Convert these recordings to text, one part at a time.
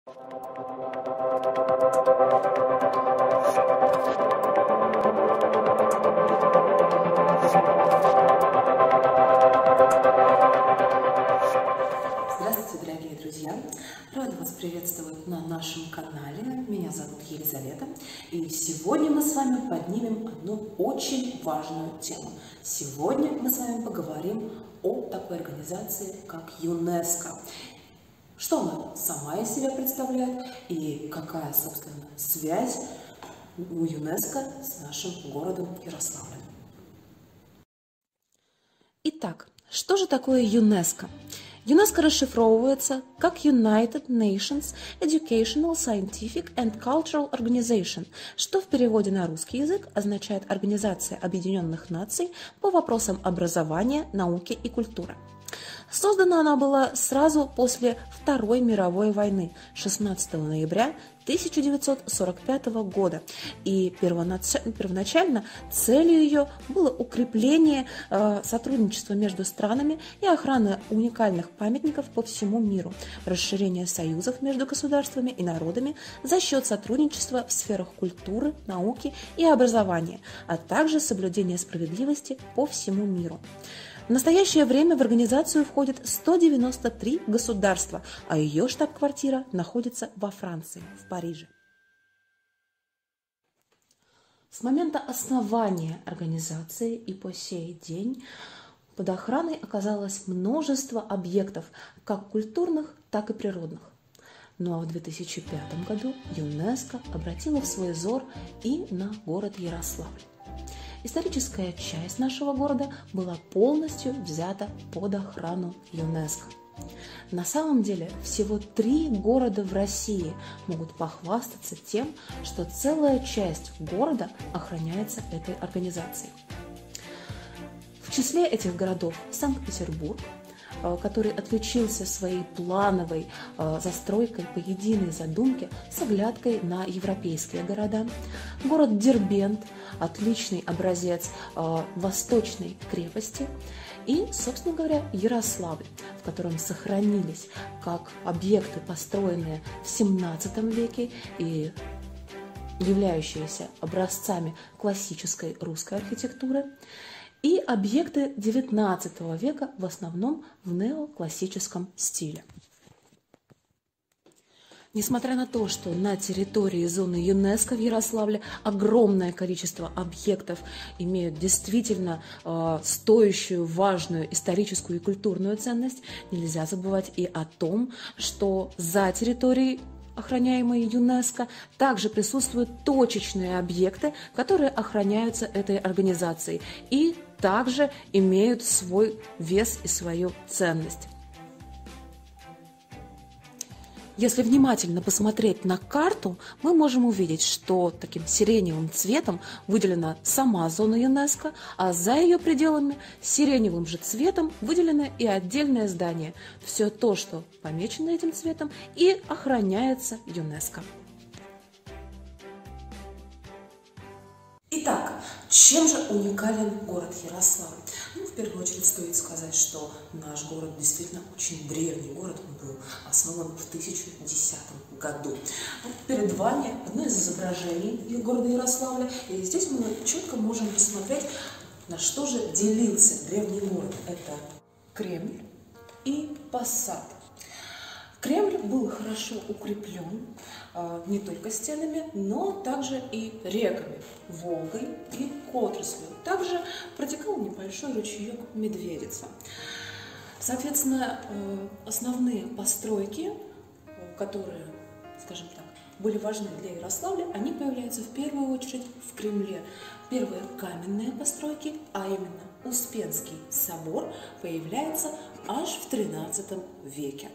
Здравствуйте, дорогие друзья! Рада вас приветствовать на нашем канале. Меня зовут Елизавета. И сегодня мы с вами поднимем одну очень важную тему. Сегодня мы с вами поговорим о такой организации, как ЮНЕСКО. Что она сама из себя представляет и какая, собственно, связь у ЮНЕСКО с нашим городом Ярославлем. Итак, что же такое ЮНЕСКО? ЮНЕСКО расшифровывается как United Nations Educational, Scientific and Cultural Organization, что в переводе на русский язык означает Организация Объединенных Наций по вопросам образования, науки и культуры. Создана она была сразу после Второй мировой войны 16 ноября 1945 года, и первоначально целью ее было укрепление сотрудничества между странами и охрана уникальных памятников по всему миру, расширение союзов между государствами и народами за счет сотрудничества в сферах культуры, науки и образования, а также соблюдение справедливости по всему миру. В настоящее время в организацию входит 193 государства, а ее штаб-квартира находится во Франции, в Париже. С момента основания организации и по сей день под охраной оказалось множество объектов, как культурных, так и природных. Ну а в 2005 году ЮНЕСКО обратила в свой взор и на город Ярославль. Историческая часть нашего города была полностью взята под охрану ЮНЕСКО. На самом деле всего 3 города в России могут похвастаться тем, что целая часть города охраняется этой организацией. В числе этих городов Санкт-Петербург, который отличился своей плановой застройкой по единой задумке с оглядкой на европейские города. Город Дербент – отличный образец восточной крепости. И, собственно говоря, Ярославль, в котором сохранились как объекты, построенные в XVII веке и являющиеся образцами классической русской архитектуры, и объекты XIX века, в основном в неоклассическом стиле. Несмотря на то, что на территории зоны ЮНЕСКО в Ярославле огромное количество объектов имеют действительно стоящую, важную историческую и культурную ценность, нельзя забывать и о том, что за территорией охраняемые ЮНЕСКО, также присутствуют точечные объекты, которые охраняются этой организацией и также имеют свой вес и свою ценность. Если внимательно посмотреть на карту, мы можем увидеть, что таким сиреневым цветом выделена сама зона ЮНЕСКО, а за ее пределами сиреневым же цветом выделено и отдельное здание. Все то, что помечено этим цветом, и охраняется ЮНЕСКО. Итак, чем же уникален город Ярославль? В первую очередь стоит сказать, что наш город действительно очень древний город, он был основан в 1010 году. Перед вами одно из изображений города Ярославля, и здесь мы четко можем посмотреть, на что же делился древний город. Это Кремль и Посад. Кремль был хорошо укреплен не только стенами, но также и реками Волгой и Котрослью. Также протекал небольшой ручеек Медведица. Соответственно, основные постройки, которые, скажем так, были важны для Ярославля, они появляются в первую очередь в Кремле. Первые каменные постройки, а именно Успенский собор, появляется аж в XIII веке.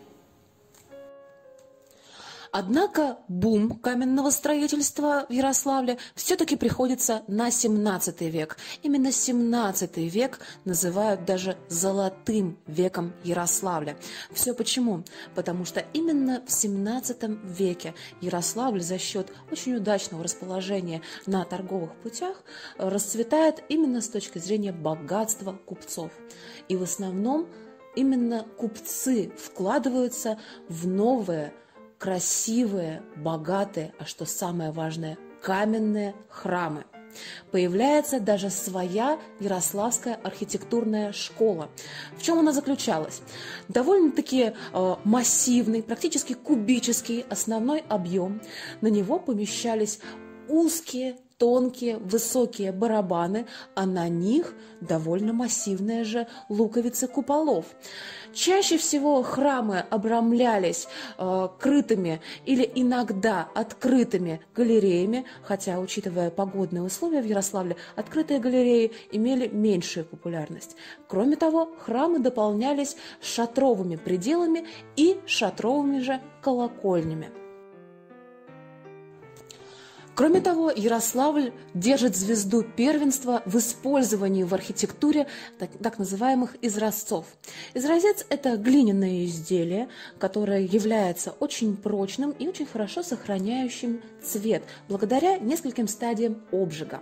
Однако бум каменного строительства в Ярославле все-таки приходится на 17 век. Именно 17 век называют даже золотым веком Ярославля. Все почему? Потому что именно в 17 веке Ярославль за счет очень удачного расположения на торговых путях расцветает именно с точки зрения богатства купцов. И в основном именно купцы вкладываются в новые красивые, богатые, а что самое важное, каменные храмы. Появляется даже своя Ярославская архитектурная школа. В чем она заключалась? Довольно-таки массивный, практически кубический основной объем. На него помещались узкие, тонкие, высокие барабаны, а на них довольно массивные же луковицы куполов. Чаще всего храмы обрамлялись крытыми или иногда открытыми галереями, хотя, учитывая погодные условия в Ярославле, открытые галереи имели меньшую популярность. Кроме того, храмы дополнялись шатровыми пределами и шатровыми же колокольнями. Кроме того, Ярославль держит звезду первенства в использовании в архитектуре так называемых изразцов. Изразец – это глиняное изделие, которое является очень прочным и очень хорошо сохраняющим цвет, благодаря нескольким стадиям обжига.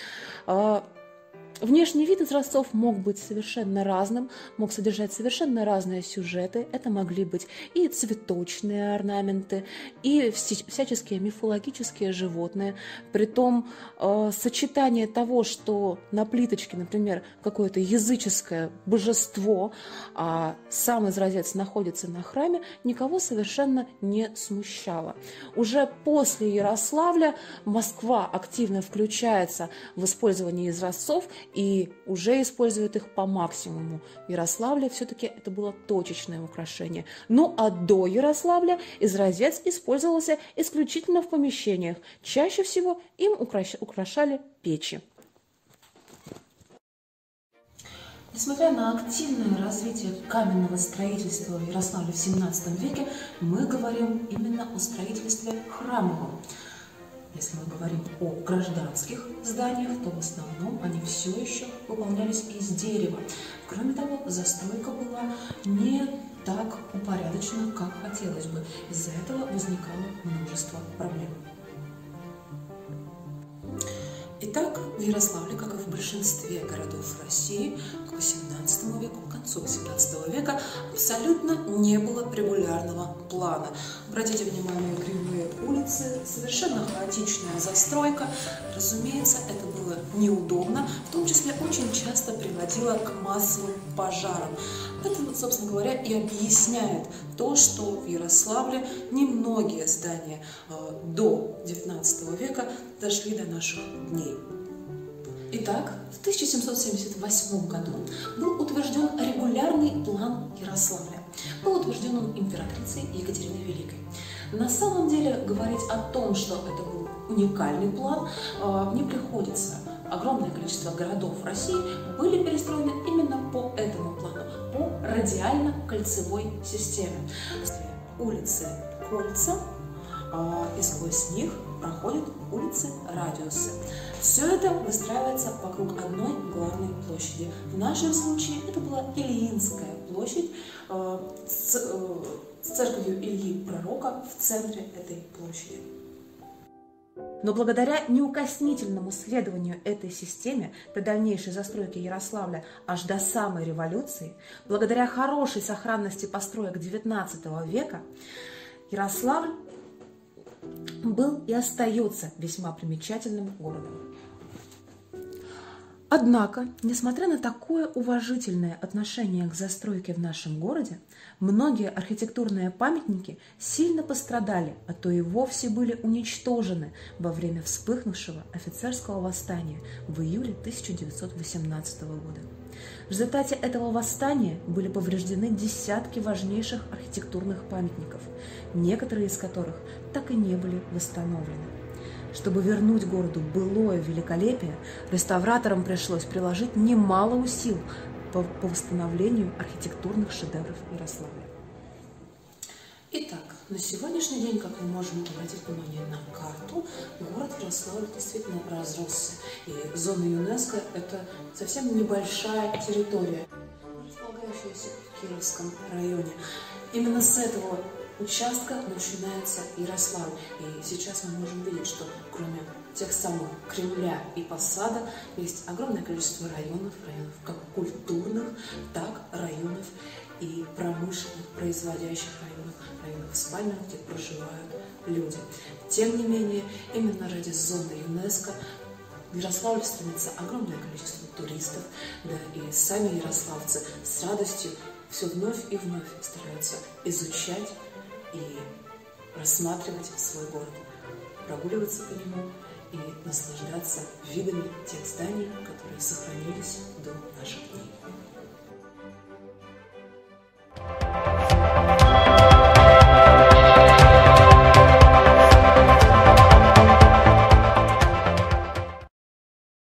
Внешний вид изразцов мог быть совершенно разным, мог содержать совершенно разные сюжеты. Это могли быть и цветочные орнаменты, и всяческие мифологические животные. Притом сочетание того, что на плиточке, например, какое-то языческое божество, а сам изразец находится на храме, никого совершенно не смущало. Уже после Ярославля Москва активно включается в использование изразцов и уже используют их по максимуму. В Ярославле все-таки это было точечное украшение. Ну а до Ярославля изразец использовался исключительно в помещениях. Чаще всего им украшали печи. Несмотря на активное развитие каменного строительства в Ярославле в XVII веке, мы говорим именно о строительстве храмовом. Если мы говорим о гражданских зданиях, то в основном они все еще выполнялись из дерева. Кроме того, застройка была не так упорядочена, как хотелось бы. Из-за этого возникало множество проблем. Итак, в Ярославле, как и в большинстве городов России, к XVIII веку, к концу XVIII века абсолютно не было регулярного плана. Обратите внимание, кривые улицы, совершенно хаотичная застройка. Разумеется, это было неудобно, в том числе очень часто приводило к массовым пожарам. Это, собственно говоря, и объясняет то, что в Ярославле немногие здания до XIX века дошли до наших дней. Итак, в 1778 году был утвержден регулярный план Ярославля. Был утвержден он императрицей Екатериной Великой. На самом деле говорить о том, что это был уникальный план, не приходится. Огромное количество городов в России были перестроены именно по этому плану, по радиально-кольцевой системе. Улицы кольца, и сквозь них проходят улицы-радиусы. Все это выстраивается вокруг одной главной площади. В нашем случае это была Ильинская площадь с церковью Ильи Пророка в центре этой площади. Но благодаря неукоснительному следованию этой системе при дальнейшей застройке Ярославля аж до самой революции, благодаря хорошей сохранности построек XIX века, Ярославль был и остается весьма примечательным городом. Однако, несмотря на такое уважительное отношение к застройке в нашем городе, многие архитектурные памятники сильно пострадали, а то и вовсе были уничтожены во время вспыхнувшего офицерского восстания в июле 1918 года. В результате этого восстания были повреждены десятки важнейших архитектурных памятников, некоторые из которых так и не были восстановлены. Чтобы вернуть городу былое великолепие, реставраторам пришлось приложить немало усилий по восстановлению архитектурных шедевров Ярославля. Итак, на сегодняшний день, как мы можем обратить внимание на карту, город Ярославль действительно разросся. И зона ЮНЕСКО – это совсем небольшая территория, располагающаяся в Кировском районе. Именно с этого участка начинается Ярославль. И сейчас мы можем видеть, что кроме тех самых Кремля и Посада есть огромное количество районов как культурных, так районов и промышленных, производящих районах спальных, где проживают люди. Тем не менее, именно ради зоны ЮНЕСКО в Ярославль стремится огромное количество туристов, да и сами ярославцы с радостью все вновь и вновь стараются изучать и рассматривать свой город, прогуливаться по нему и наслаждаться видами тех зданий, которые сохранились до наших дней.